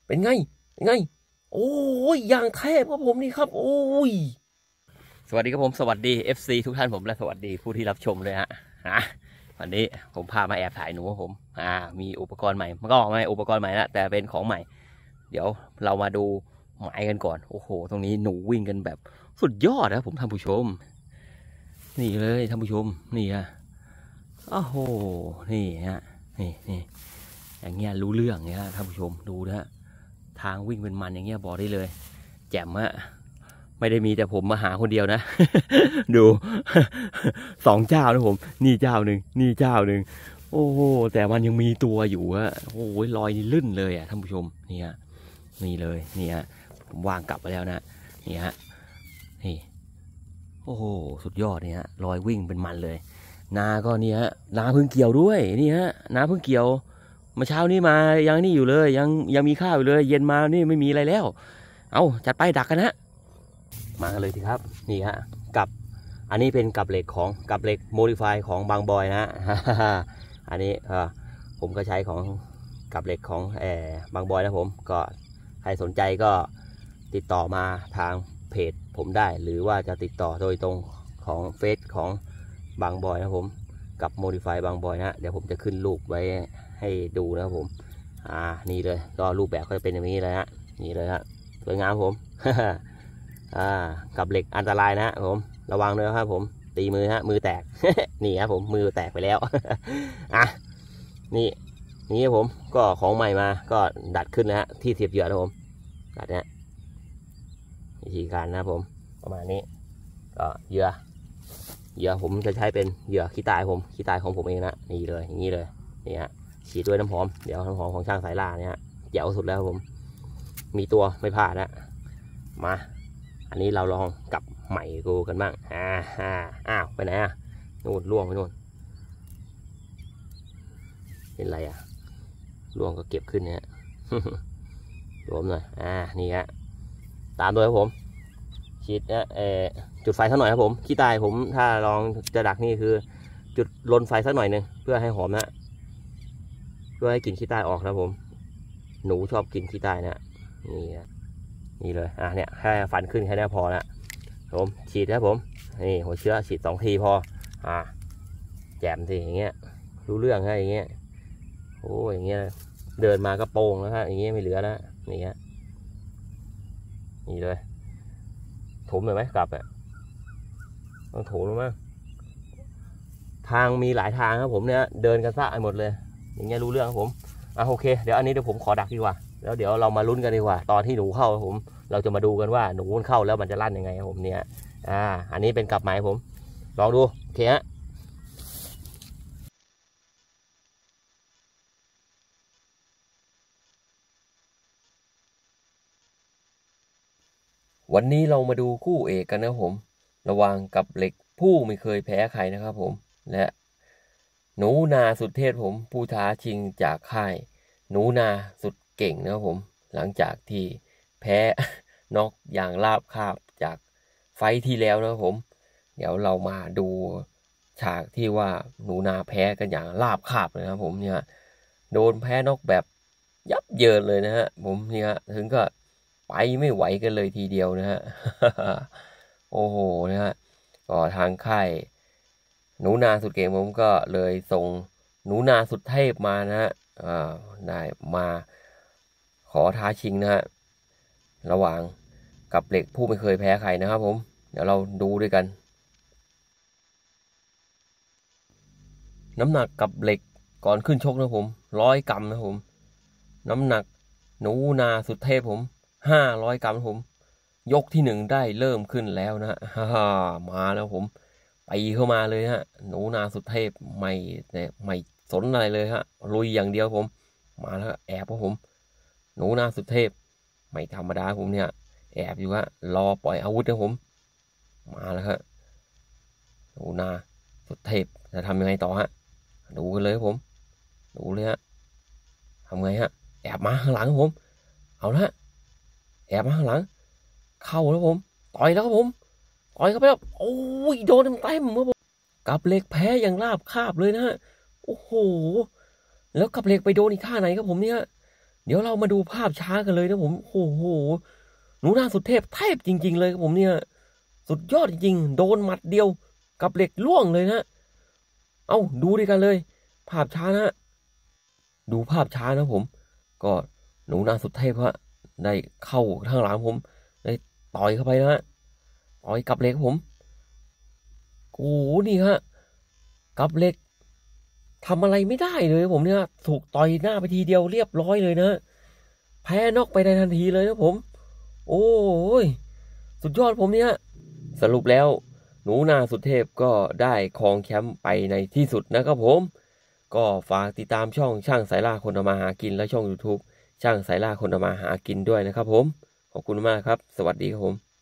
เป็นไงเป็นไงโอ้ยอย่างเทพครับผมนี่ครับโอ้ยสวัสดีครับผมสวัสดี FC ทุกท่านผมและสวัสดีผู้ที่รับชมเลยฮะวันนี้ผมพามาแอบถ่ายหนูครับผมมีอุปกรณ์ใหม่มันก็ไม่อุปกรณ์ใหม่ละแต่เป็นของใหม่เดี๋ยวเรามาดูหมายกันก่อนโอ้โหตรงนี้หนูวิ่งกันแบบสุดยอดนะผมท่านผู้ชมนี่เลยท่านผู้ชมนี่ฮะโอ้โหนี่ฮะนี่อย่างเงี้ยรู้เรื่องเนี่ยฮะท่านผู้ชมดูนะฮะทางวิ่งเป็นมันอย่างเงี้ยบอกได้เลยแจ่มฮะไม่ได้มีแต่ผมมาหาคนเดียวนะ ดู 2 เจ้านะผมนี่เจ้าหนึ่งนี่เจ้าหนึ่งโอ้โหแต่มันยังมีตัวอยู่ฮะโอ้ยลอยนี่ลื่นเลยอ่ะท่านผู้ชมนี่ฮะนี่เลยนี่ฮะผมวางกลับไปแล้วนะนี่ฮะนี่โอ้โหสุดยอดนี่ฮะลอยวิ่งเป็นมันเลยนาก็นี่ฮะนาเพิ่งเกี่ยวด้วยนี่ฮะนาเพิ่งเกี่ยวเมื่อเช้านี้มายังนี่อยู่เลยยังมีข้าวอยู่เลยเย็นมานี่ไม่มีอะไรแล้วเอาจัดไปดักกันฮะมากันเลยทีครับนี่ฮะกับอันนี้เป็นกับเหล็กของกับเหล็กโมดิฟายของบางบอยนะ อันนี้ผมก็ใช้ของกับเหล็กของบางบอยนะผมก็ใครสนใจก็ติดต่อมาทางเพจผมได้หรือว่าจะติดต่อโดยตรงของเฟซของบางบอยนะผมกับโมดิฟายบางบอยนะเดี๋ยวผมจะขึ้นรูปไว้ให้ดูนะครับผมนี่เลยก็รูปแบบก็จะเป็นอย่างนี้เลยฮะนี่เลยฮะสวยงามผม กับเหล็กอันตรายนะผมระวังด้วยครับผมตีมือฮะมือแตก นี่ครับผมมือแตกไปแล้ว นี่ผมก็ของใหม่มาก็ดัดขึ้นนะฮะที่เสียบเหยื่อนะผมดัดเนี่ยวิธีการนะผมประมาณนี้ก็เหยื่อผมจะใช้เป็นเหยื่อขี้ตายผมขี้ตายของผมเองนะนี่เลยอย่างนี้เลยนี่ฮะฉีดด้วยน้ำหอมเดี๋ยวน้ำหอมของช่างสายล่าเนี่ยแจ๋วสุดแล้วผมมีตัวไม่พลาดนะมาอันนี้เราลองกับใหม่กูกันบ้างอ้าวไปไหนนู่นล่วงไปนู่นเป็นไรล่วงก็เก็บขึ้นเนี่ย รวมหน่อยนี่ฮะตามด้วยครับผมฉีดจุดไฟสักหน่อยครับผมขี้ตายผมถ้าลองจะดักนี่คือจุดลนไฟสักหน่อยหนึ่งเพื่อให้หอมนะเพื่อให้กลิ่นขี้ตายออกนะผมหนูชอบกินขี้ตายนะนี่เลยเนี่ยแค่ฟันขึ้นแค่นี้พอละผมฉีดนะผมนี่หัวเชื้อฉีด2 ทีพอแจ่มสิอย่างเงี้ยรู้เรื่องฮะอย่างเงี้ยโอ้อย่างเงี้ยเดินมากระโปรงแล้วฮะอย่างเงี้ยไม่เหลือแล้วนี่ฮะนี่เลยถมเลยไหมกลับต้องถมลงมาทางมีหลายทางครับผมเนี่ยเดินกันซะหมดเลยอย่างเงี้ยรู้เรื่องครับผมโอเคเดี๋ยวอันนี้เดี๋ยวผมขอดักดีกว่าแล้วเดี๋ยวเรามาลุ้นกันดีกว่าตอนที่หนูเข้าผมเราจะมาดูกันว่าหนูมันเข้าแล้วมันจะลั่นยังไงครับผมเนี่ยอันนี้เป็นกับหมายผมลองดูโอเคฮะวันนี้เรามาดูคู่เอกกันนะครับผมระหว่างกับเหล็กผู้ไม่เคยแพ้ใครนะครับผมและหนูนาสุดเทพผมผู้ท้าชิงจากค่ายหนูนาสุดเก่งนะครับผมหลังจากที่แพ้ น็อกอย่างราบคาบจากไฟที่แล้วนะครับผมเดี๋ยวเรามาดูฉากที่ว่าหนูนาแพ้กันอย่างราบคาบเลยนะครับผมเนี่ยโดนแพ้น็อกแบบยับเยินเลยนะฮะผมเนี่ยถึงก็ไปไม่ไหวกันเลยทีเดียวนะฮะ โอ้โหนะฮะก็ทางค่ายหนูนาสุดเก่งผมก็เลยส่งหนูนาสุดเทพมานะฮะได้มาขอท้าชิงนะฮะระหว่างกับเหล็กผู้ไม่เคยแพ้ใครนะครับผมเดี๋ยวเราดูด้วยกันน้ำหนักกับเหล็กก่อนขึ้นชกนะผม100 กรัมนะผมน้ำหนักหนูนาสุดเทพผม500 กรัมผมยกที่1ได้เริ่มขึ้นแล้วนะฮะมาแล้วผมไปเข้ามาเลยฮะหนูนาสุดเทพไม่สนอะไรเลยฮะลุยอย่างเดียวผมมาแล้วแอบผมหนูนาสุดเทพไม่ธรรมดาผมเนี่ยแอบอยู่ฮะรอปล่อยอาวุธนะผมมาแล้วฮะหนูนาสุดเทพจะทำยังไงต่อฮะดูกันเลยผมดูเลยฮะทำไงฮะแอบมาข้างหลังผมเอาละแอบมาข้างหลังเข้าแล้วผมต่อยแล้วครับผมต่อยเข้าไปแล้วโอ้ยโดนเต็มครับผมกับเหล็กแพ้อย่างราบคาบเลยนะฮะโอ้โหแล้วกับเหล็กไปโดนอีกท่าไหนครับผมเนี่ยเดี๋ยวเรามาดูภาพช้ากันเลยนะผมโอ้โหหนูนาสุดเทพจริงๆเลยครับผมเนี่ยสุดยอดจริงๆโดนหมัดเดียวกับเหล็กล่วงเลยนะเอาดูด้วยกันเลยภาพช้านะดูภาพช้านะผมก็หนูนาสุดเทพฮะได้เข้าข้างหลังผมได้ต่อยเข้าไปนะฮะต่อยกับเหล็กผมโอ้โหนี่ฮะกับเหล็กทำอะไรไม่ได้เลยผมเนี่ยถูกต่อยหน้าไปทีเดียวเรียบร้อยเลยนะแพ้น็อกไปในทันทีเลยนะผมโอ้ยสุดยอดผมเนี่ยสรุปแล้วหนูนาสุดเทพก็ได้ครองแชมป์ไปในที่สุดนะครับผมก็ฝากติดตามช่องช่างสายล่าคนทำมาหากินและช่อง YouTube ช่างสายล่าคนทำมาหากินด้วยนะครับผมขอบคุณมากครับสวัสดีครับผม